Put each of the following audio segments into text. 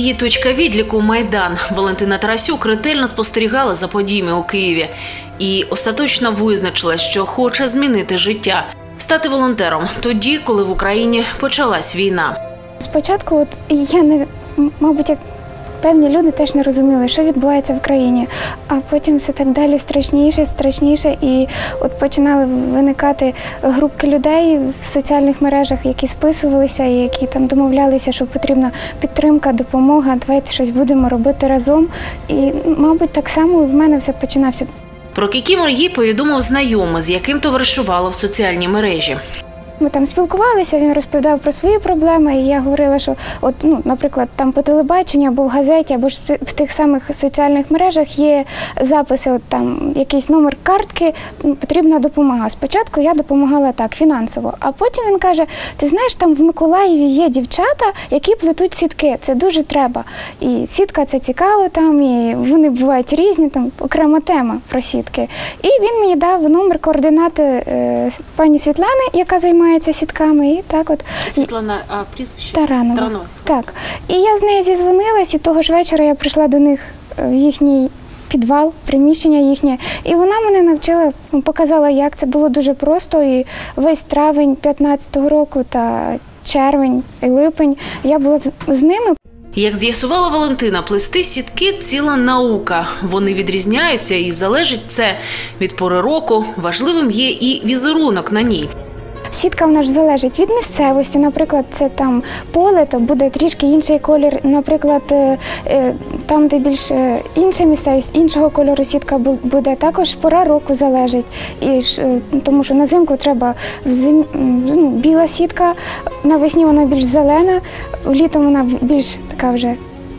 Її точка відліку – Майдан. Валентина Тарасюк ретельно спостерігала за подіями у Києві і остаточно визначила, що хоче змінити життя, стати волонтером тоді, коли в Україні почалась війна. Спочатку мабуть, як певні люди теж не розуміли, що відбувається в країні, а потім все так далі страшніше, і от починали виникати групки людей в соціальних мережах, які списувалися і які там домовлялися, що потрібна підтримка, допомога, давайте щось будемо робити разом. І, мабуть, так само в мене все починався. Про кікімор їй повідомив знайомий, з яким товаришувала в соціальній мережі. Ми там спілкувалися, він розповідав про свої проблеми, і я говорила, що, наприклад, там по телебаченню або в газеті, або ж в тих самих соціальних мережах є записи, там якийсь номер картки, потрібна допомога. Спочатку я допомагала так, фінансово, а потім він каже, ти знаєш, там в Миколаєві є дівчата, які плетуть сітки, це дуже треба. І сітка – це цікаво там, і вони бувають різні, там окрема тема про сітки. І він мені дав номер координати пані Світлани, яка займається сітками, і так от. Світлана, а прізвище? Таранова. Так. І я з нею зізвонилась, і того ж вечора я прийшла до них в їхній підвал, приміщення їхнє, і вона мене навчила, показала, як це було дуже просто, і весь травень 15-го року та червень і липень я була з ними. Як з'ясувала Валентина, плести сітки – ціла наука. Вони відрізняються і залежить це від пори року. Важливим є і візерунок на ній. Сітка в нас залежить від місцевості, наприклад, це там поле, то буде трішки інший колір, наприклад, там, де більш інша місцевість, іншого кольору сітка буде, також пора року залежить, тому що на зимку треба біла сітка, навесні вона більш зелена, літом вона більш така вже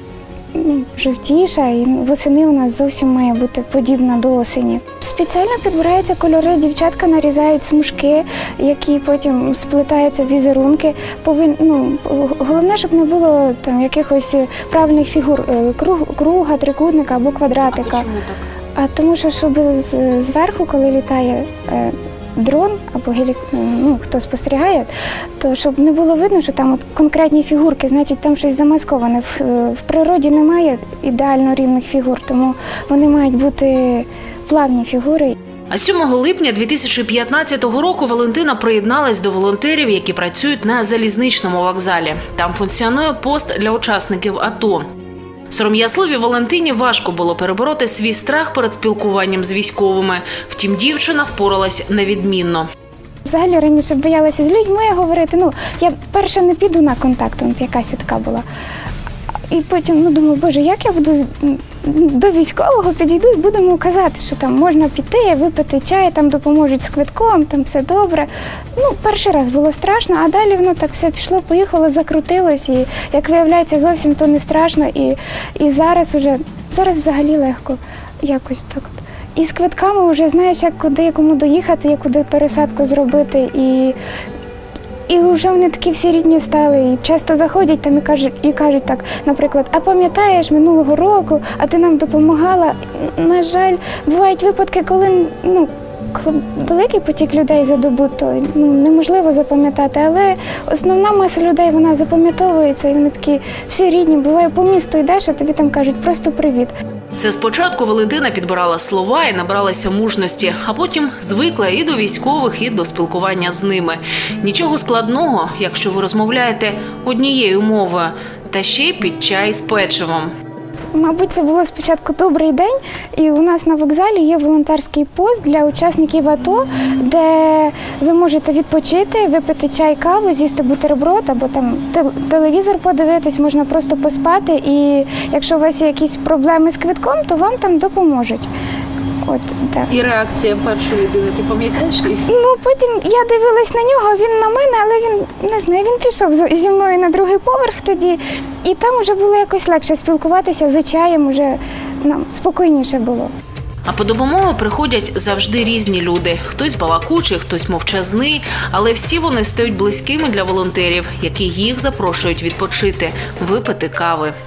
жовтіша, і восени вона зовсім має бути подібна до осені. Спеціально підбираються кольори, дівчатка нарізають смужки, які потім сплетаються в візерунки. Головне, щоб не було там якихось правильних фігур, круга, трикутника або квадратика. А чому так? А тому що, щоб зверху, коли літає дрон або хто спостерігає, то щоб не було видно, що там конкретні фігурки, значить там щось замасковане. В природі немає ідеально рівних фігур, тому вони мають бути плавні фігури. А 7 липня 2015 року Валентина приєдналась до волонтерів, які працюють на залізничному вокзалі. Там функціонує пост для учасників АТО. Сором'язливій Валентині важко було перебороти свій страх перед спілкуванням з військовими. Втім, дівчина впоралась невідмінно. Взагалі раніше боялася з людьми говорити. Я перше не піду на контакт, якась така була. І потім, думаю, боже, як я буду до військового підійду і будемо казати, що там можна піти, випити чай, там допоможуть з квитком, там все добре. Перший раз було страшно, а далі воно так все пішло, поїхало, закрутилось, і, як виявляється, зовсім то не страшно. І зараз взагалі легко якось так. І з квитками вже знаєш, як куди, кому доїхати, як куди пересадку зробити. І вже вони такі всі рідні стали, і часто заходять там і кажуть так, наприклад, а пам'ятаєш минулого року, а ти нам допомагала. На жаль, бувають випадки, коли великий потік людей за добу, то неможливо запам'ятати, але основна маса людей, вона запам'ятовується, і вони такі всі рідні. Буває, по місту йдеш, а тобі там кажуть просто привіт. Це спочатку Валентина підбирала слова і набралася мужності, а потім звикла і до військових, і до спілкування з ними. Нічого складного, якщо ви розмовляєте однією мовою, та ще й під чай з печивом. Мабуть, це було спочатку добрий день, і у нас на вокзалі є волонтерський пост для учасників АТО, де ви можете відпочити, випити чай, каву, з'їсти бутерброд, або там телевізор подивитись, можна просто поспати, і якщо у вас є якісь проблеми з квитком, то вам там допоможуть. Так. І реакція першої людини, ти пам'ятаєш її? Потім я дивилась на нього, він на мене, але він пішов зі мною на другий поверх тоді. І там вже було якось легше спілкуватися, за чаєм вже нам спокійніше було. А по допомогу приходять завжди різні люди. Хтось балакучий, хтось мовчазний, але всі вони стають близькими для волонтерів, які їх запрошують відпочити, випити кави.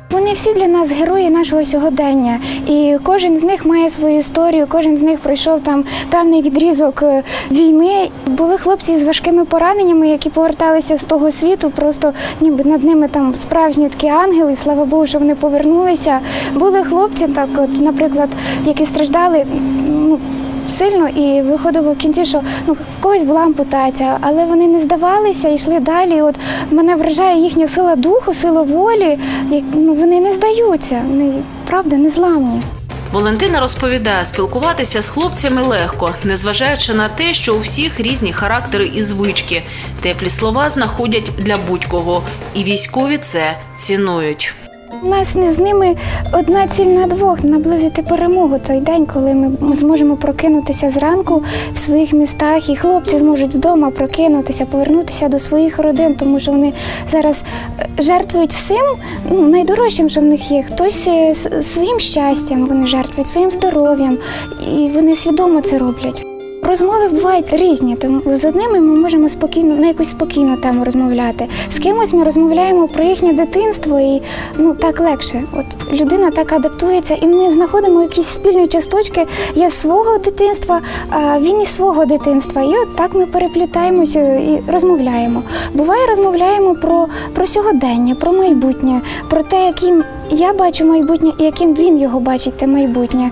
Вони всі для нас герої нашого сьогодення, і кожен з них має свою історію, кожен з них пройшов там певний відрізок війни. Були хлопці з важкими пораненнями, які поверталися з того світу, просто ніби над ними там справжні такі ангели, слава Богу, що вони повернулися. Були хлопці, так, от, наприклад, які страждали сильно, і виходило в кінці, що в когось була ампутація, але вони не здавалися, йшли далі. От мене вражає їхня сила духу, сила волі. Вони не здаються, вони, правда, незламні. Валентина розповідає, спілкуватися з хлопцями легко, незважаючи на те, що у всіх різні характери і звички. Теплі слова знаходять для будь-кого, і військові це цінують. У нас не з ними одна ціль на двох – наблизити перемогу той день, коли ми зможемо прокинутися зранку в своїх містах, і хлопці зможуть вдома прокинутися, повернутися до своїх родин, тому що вони зараз жертвують всім найдорожчим, що в них є. Хтось своїм щастям вони жертвують, своїм здоров'ям, і вони свідомо це роблять. Розмови бувають різні, тому з одними ми можемо спокійно, на якусь спокійну тему розмовляти. З кимось ми розмовляємо про їхнє дитинство і так легше. От людина так адаптується, і ми знаходимо якісь спільні часточки. Я з свого дитинства, а він із свого дитинства. І от так ми переплітаємося і розмовляємо. Буває, розмовляємо про сьогодення, про майбутнє, про те, яким я бачу майбутнє і яким він його бачить, те майбутнє.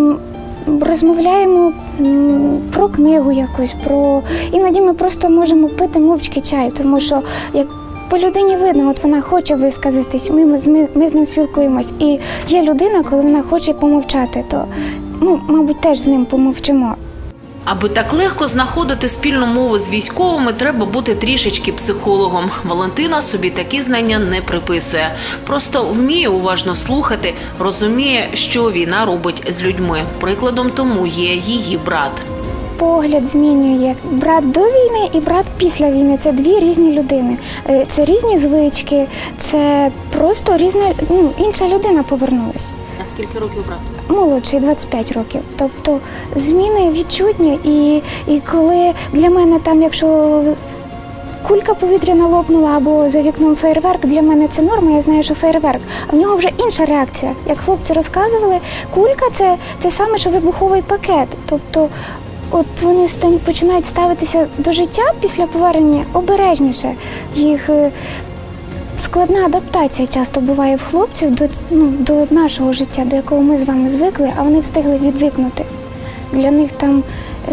Розмовляємо про книгу якусь, іноді ми просто можемо пити мовчки чай, тому що як по людині видно, от вона хоче висказатись, ми з ним спілкуємось. І є людина, коли вона хоче помовчати, то, мабуть, теж з ним помовчимо. Аби так легко знаходити спільну мову з військовими, треба бути трішечки психологом. Валентина собі такі знання не приписує. Просто вміє уважно слухати, розуміє, що війна робить з людьми. Прикладом тому є її брат. Погляд змінює. Брат до війни і брат після війни – це дві різні людини. Це різні звички, це просто різна, інша людина повернулась. А скільки років брат? Молодший, 25 років. Тобто зміни відчутні, і коли для мене там, якщо кулька повітряна лопнула або за вікном феєрверк, для мене це норма, я знаю, що феєрверк. А в нього вже інша реакція. Як хлопці розказували, кулька – це те саме, що вибуховий пакет. Тобто от вони починають ставитися до життя після повернення обережніше. Їх складна адаптація часто буває в хлопців до нашого життя, до якого ми з вами звикли, а вони встигли відвикнути. Для них там,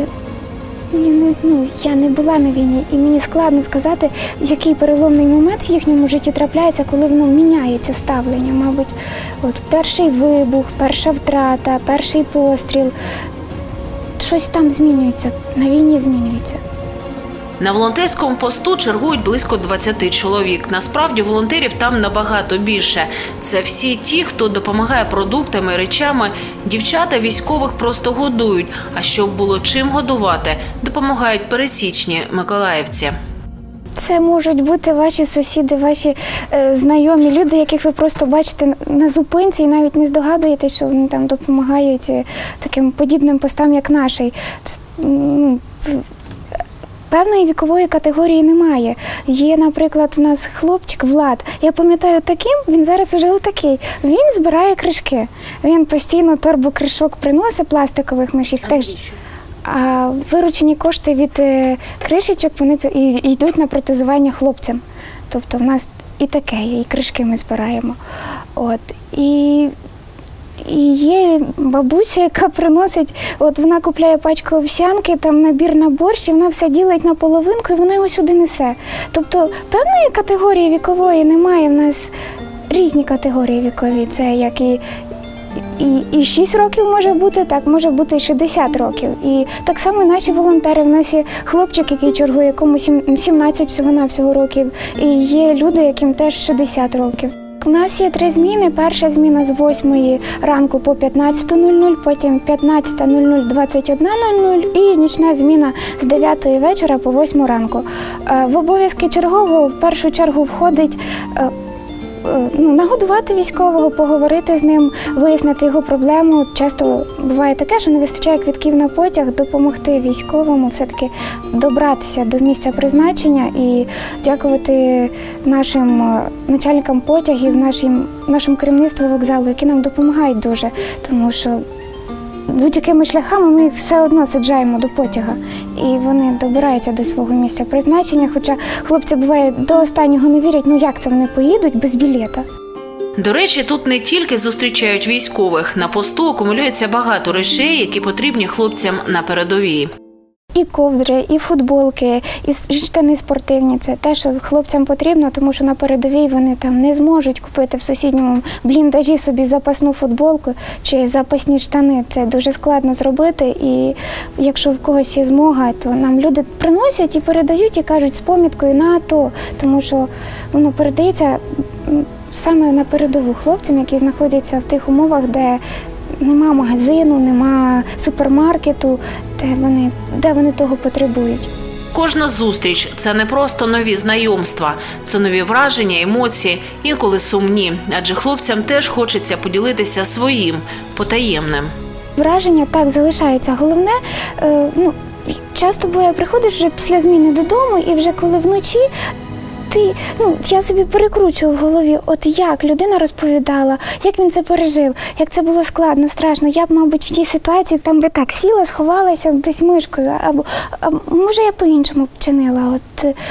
я не була на війні, і мені складно сказати, який переломний момент в їхньому житті трапляється, коли воно міняється ставлення. Мабуть, от перший вибух, перша втрата, перший постріл. Щось там змінюється, на війні змінюється. На волонтерському посту чергують близько 20 чоловік. Насправді волонтерів там набагато більше. Це всі ті, хто допомагає продуктами, речами. Дівчата військових просто годують. А щоб було чим годувати, допомагають пересічні миколаївці. Це можуть бути ваші сусіди, ваші знайомі, люди, яких ви просто бачите на зупинці і навіть не здогадуєтесь, що вони там допомагають таким подібним постам, як нашій. Певної вікової категорії немає. Є, наприклад, у нас хлопчик Влад. Я пам'ятаю таким, він зараз уже отакий. Він збирає кришки. Він постійно торбу кришок приносить, пластикових ми ж їх теж. А виручені кошти від кришечок, вони йдуть на протезування хлопцям. Тобто в нас і таке, і кришки ми збираємо. От. І є бабуся, яка приносить, от вона купляє пачку овсянки, там набір на борщ, і вона все ділить на половинку, і вона його сюди несе. Тобто певної категорії вікової немає, в нас різні категорії вікові. Це як і 6 років може бути, так може бути і 60 років. І так само наші волонтери, в нас є хлопчик, який чергує, якому 17 всього-навсього років, і є люди, яким теж 60 років. У нас є 3 зміни. Перша зміна з 8 ранку по 15:00, потім 15:00, 21:00 і нічна зміна з 9 вечора по 8 ранку. В обов'язки чергового в першу чергу входить нагодувати військового, поговорити з ним, вияснити його проблему. Часто буває таке, що не вистачає квитків на потяг, допомогти військовому все-таки добратися до місця призначення і дякувати нашим начальникам потягів, нашому керівництву вокзалу, які нам допомагають дуже, тому що будь-якими шляхами ми їх все одно саджаємо до потяга, і вони добираються до свого місця призначення, хоча хлопці, буває, до останнього не вірять, як це вони поїдуть без білета. До речі, тут не тільки зустрічають військових. На посту акумулюється багато речей, які потрібні хлопцям на передовій. І ковдри, і футболки, і штани спортивні – це те, що хлопцям потрібно, тому що на передовій вони там не зможуть купити в сусідньому бліндажі собі запасну футболку чи запасні штани. Це дуже складно зробити, і якщо в когось є змога, то нам люди приносять і передають, і кажуть з поміткою на АТО, тому що воно передається саме на передову хлопцям, які знаходяться в тих умовах, де нема магазину, нема супермаркету, де вони того потребують. Кожна зустріч – це не просто нові знайомства, це нові враження, емоції, інколи сумні, адже хлопцям теж хочеться поділитися своїм, потаємним. Враження так залишається. Головне, часто буває, приходиш вже після зміни додому, і вже коли вночі я собі перекручую в голові, як людина розповідала, як він це пережив, як це було складно, страшно. Я б, мабуть, в тій ситуації там би так сіла, сховалася десь мишкою, або може я по-іншому вчинила.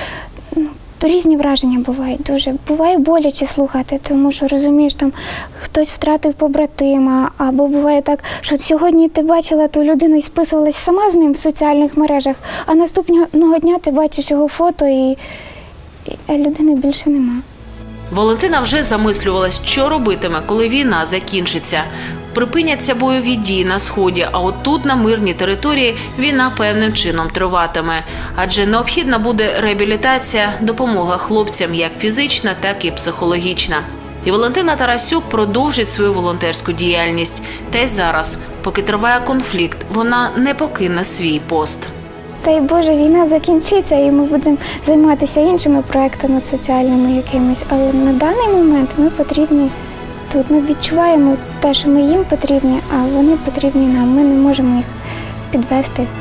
Різні враження бувають дуже. Буває боляче слухати, тому що, розумієш, там хтось втратив побратима, або буває так, що сьогодні ти бачила ту людину і списувалась сама з ним в соціальних мережах, а наступного дня ти бачиш його фото а людини більше нема. Валентина вже замислювалась, що робитиме, коли війна закінчиться. Припиняться бойові дії на Сході, а от тут, на мирній території, війна певним чином триватиме. Адже необхідна буде реабілітація, допомога хлопцям як фізична, так і психологічна. І Валентина Тарасюк продовжить свою волонтерську діяльність. Та й зараз, поки триває конфлікт, вона не покине свій пост. Дай Боже, війна закінчиться, і ми будемо займатися іншими проектами соціальними якимись. Але на даний момент ми потрібні тут. Ми відчуваємо те, що ми їм потрібні, а вони потрібні нам. Ми не можемо їх підвести.